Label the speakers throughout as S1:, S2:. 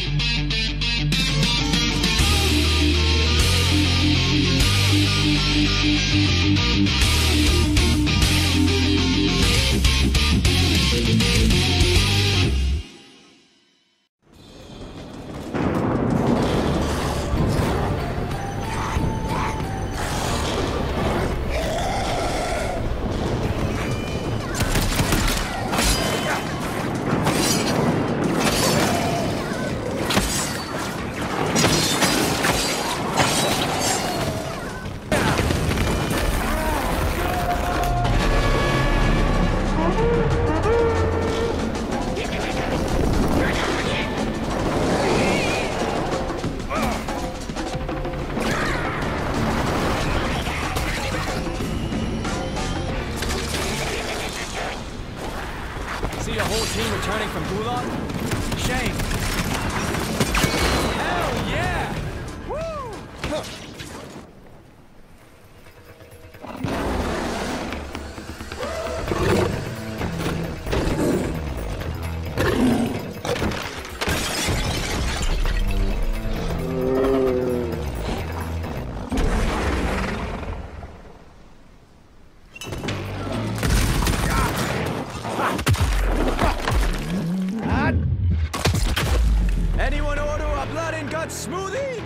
S1: See a whole team returning from Gulag? Shame. Hell yeah! Woo! Anyone order a blood and guts smoothie?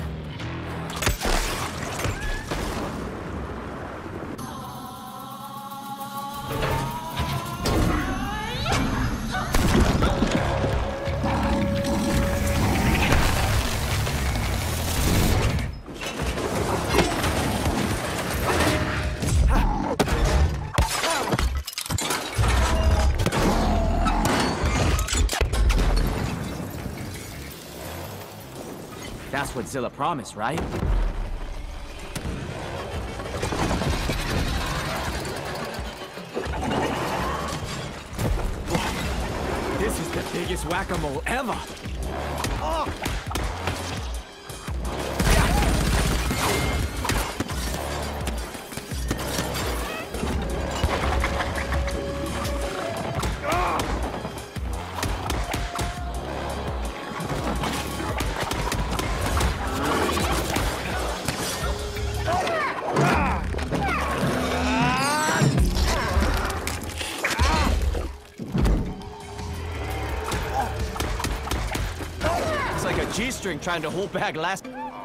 S1: That's what Zilla promised, right? This is the biggest whack-a-mole ever! Oh. It's like a G-string trying to hold back last...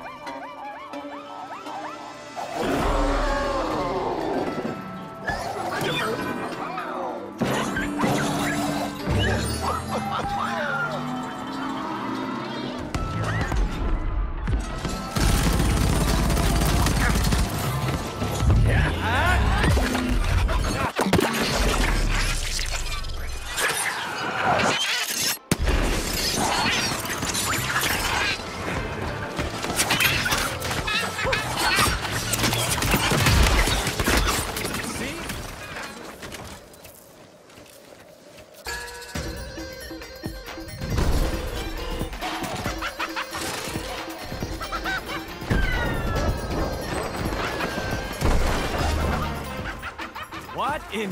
S1: What in...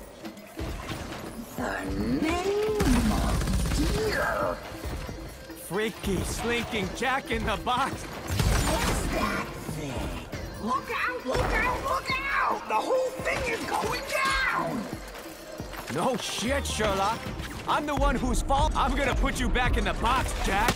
S2: The name of deer.
S1: Freaky, slinking Jack in the Box?
S2: What's that thing? Look out, look out, look out! The whole thing is going down!
S1: No shit, Sherlock. I'm the one whose fault. I'm gonna put you back in the box, Jack.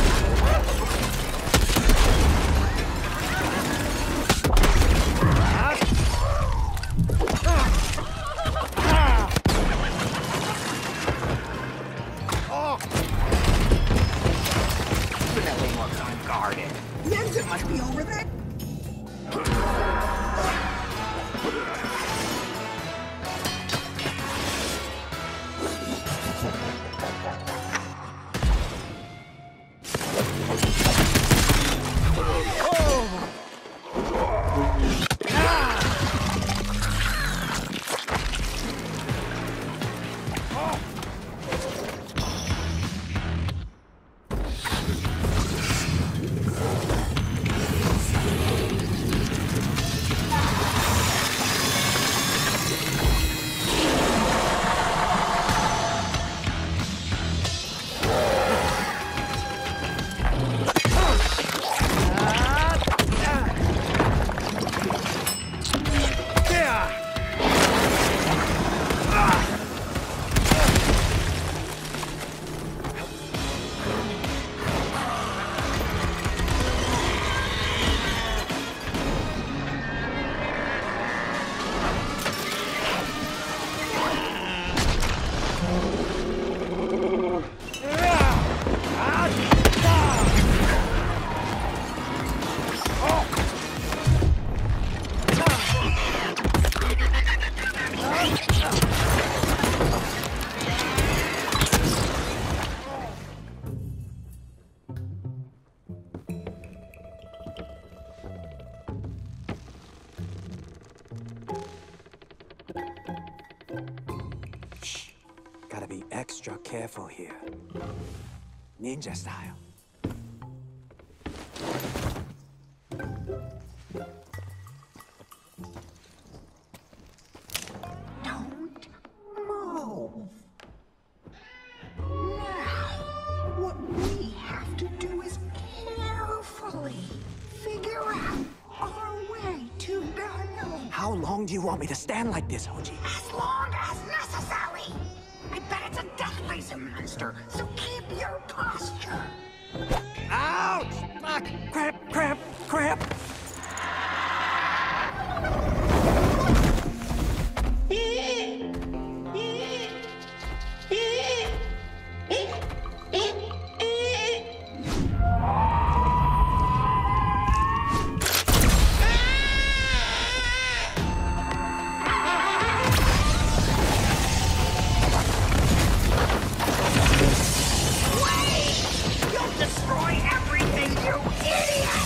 S2: Definitely looks unguarded. The exit must be over there.
S1: extra careful here. Ninja style.
S2: Don't move. Now, what we have to do is carefully figure out our way to Garneau.
S1: How long do you want me to stand like this, Hoji?
S2: As long as necessary. I bet it's a death-laser monster, so keep your posture.
S1: Ouch! Fuck! Crap! Crap! Crap!
S2: You'll destroy everything, you idiot!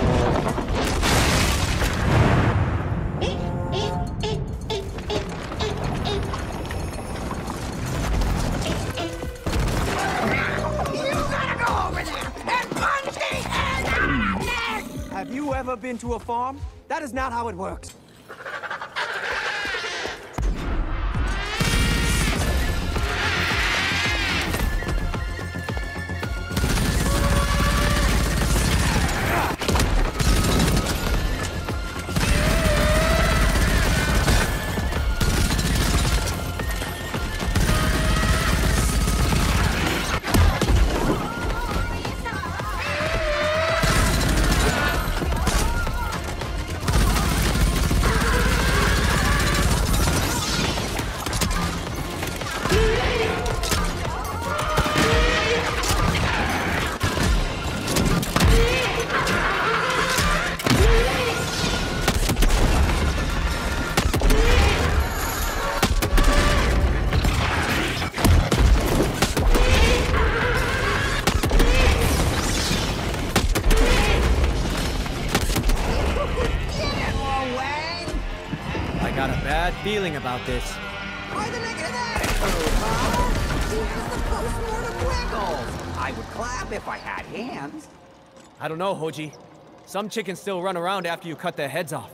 S2: You gotta go over there and punch the head out of it!
S1: Have you ever been to a farm? That is not how it works. I got a bad feeling about this.
S2: Why the negative attitude, huh? Here's the post-mortem wiggles. I would clap if I had hands.
S1: I don't know, Hoji. Some chickens still run around after you cut their heads off.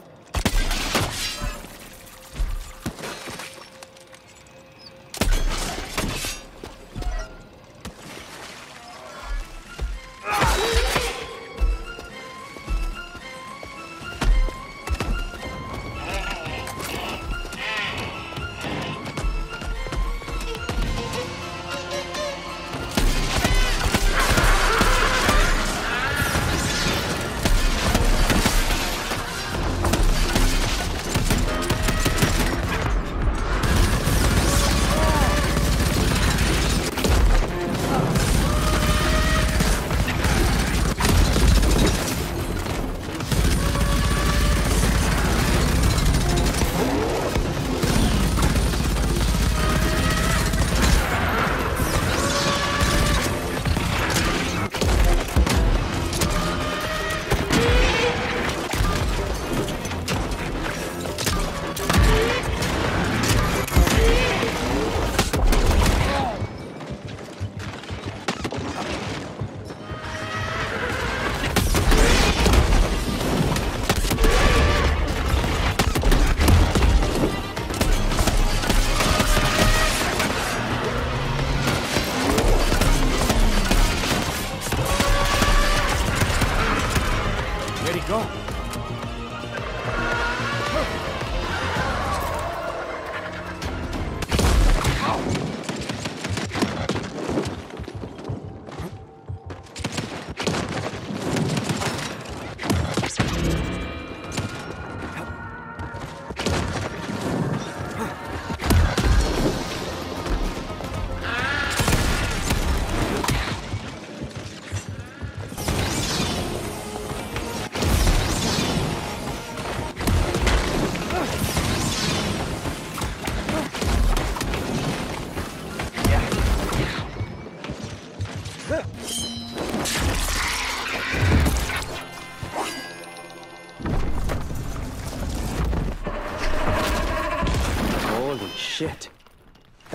S1: Where'd he go?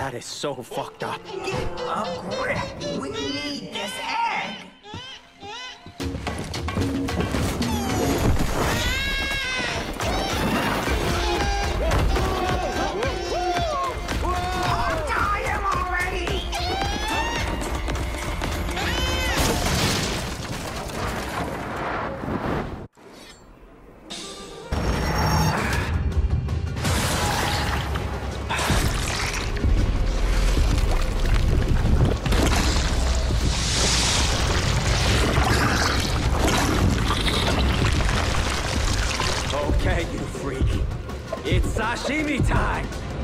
S1: That is so fucked up.
S2: Get a grip. We need this egg. Untie him already!
S1: Okay, you freak. It's sashimi time!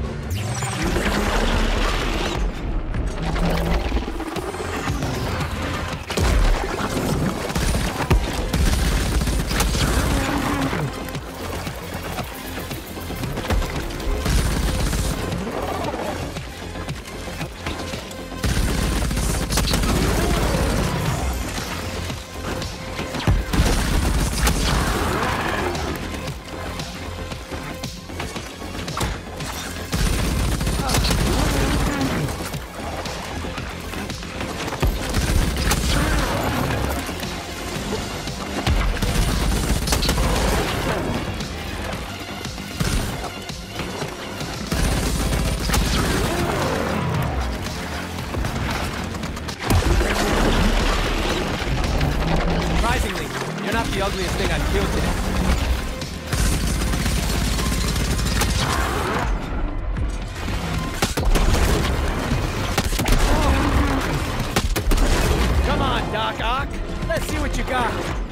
S1: Surprisingly, you're not the ugliest thing I've killed today. Come on, Doc Ock. Let's see what you got.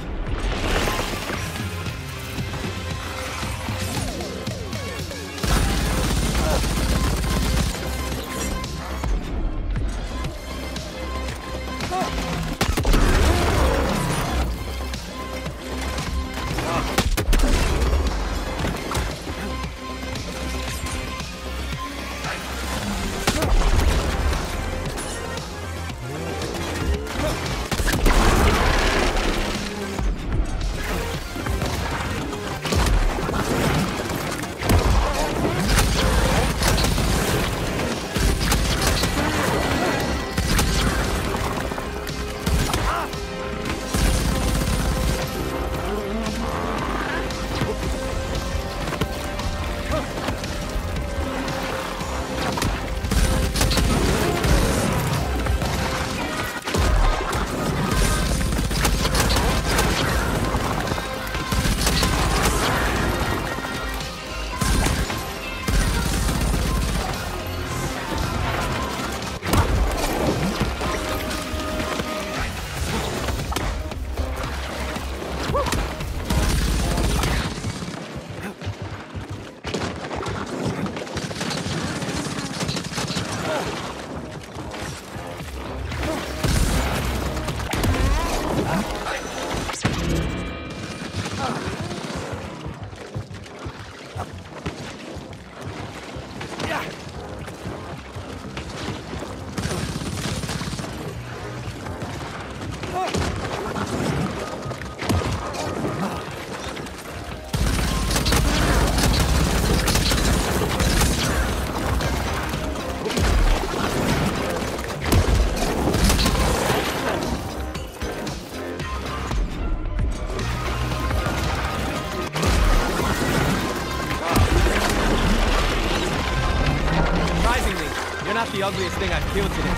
S1: You're not the ugliest thing I've killed today.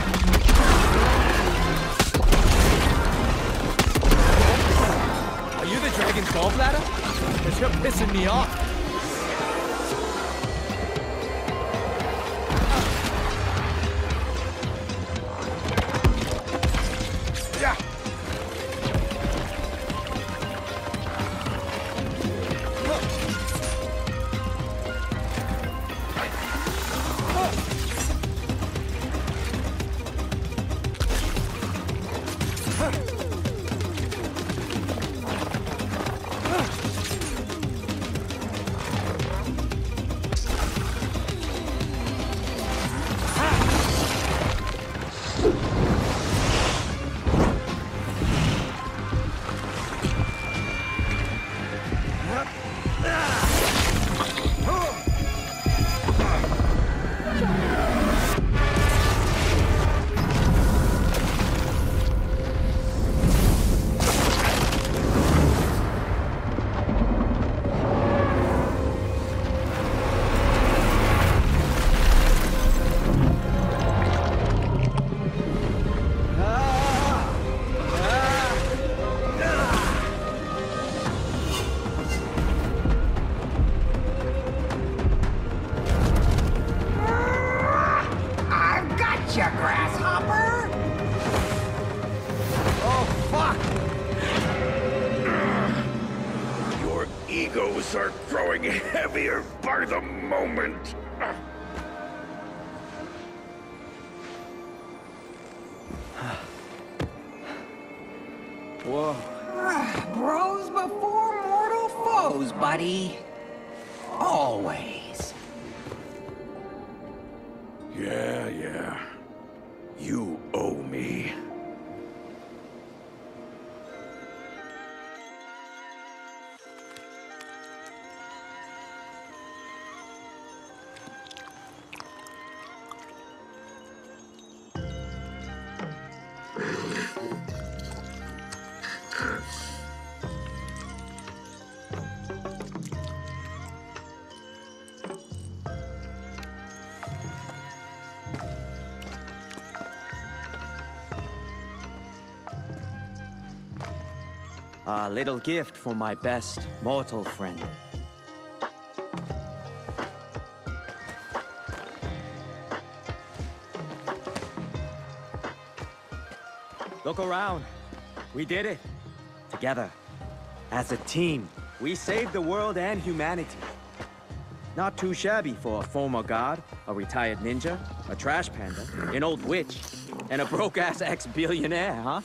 S1: Are you the dragon's gallbladder? Because you're pissing me off.
S3: clothes are growing heavier by the moment.
S1: Whoa.
S2: Bros before mortal foes, buddy. Always.
S3: Yeah. You owe me.
S1: A little gift for my best mortal friend. Look around. We did it. Together. As a team. We saved the world and humanity. Not too shabby for a former god, a retired ninja, a trash panda, an old witch, and a broke-ass ex-billionaire, huh?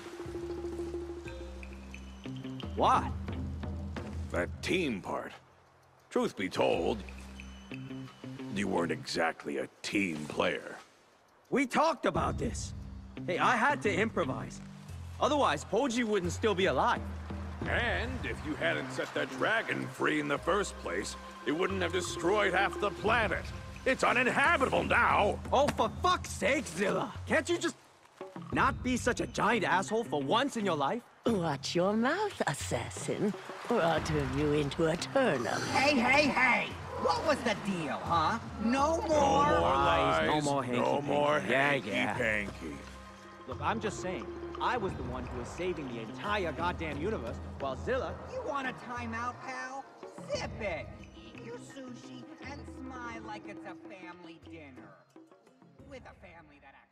S1: What?
S3: That team part. Truth be told, you weren't exactly a team player.
S1: We talked about this. Hey, I had to improvise. Otherwise, Poji wouldn't still be alive.
S3: And if you hadn't set that dragon free in the first place, it wouldn't have destroyed half the planet. It's uninhabitable now.
S1: Oh, for fuck's sake, Zilla! Can't you just not be such a giant asshole for once in your life?
S4: Watch your mouth, assassin, or I'll turn you into a turnip.
S2: Hey! What was the deal, huh? No more?
S3: No more
S1: Lies,
S3: lies,
S1: no more hanky-panky.
S3: no more
S1: Yeah.
S3: hanky-panky.
S1: Look, I'm just saying, I was the one who was saving the entire goddamn universe, while Zilla...
S2: You want a timeout, pal? Sip it. Eat your sushi and smile like it's a family dinner. With a family that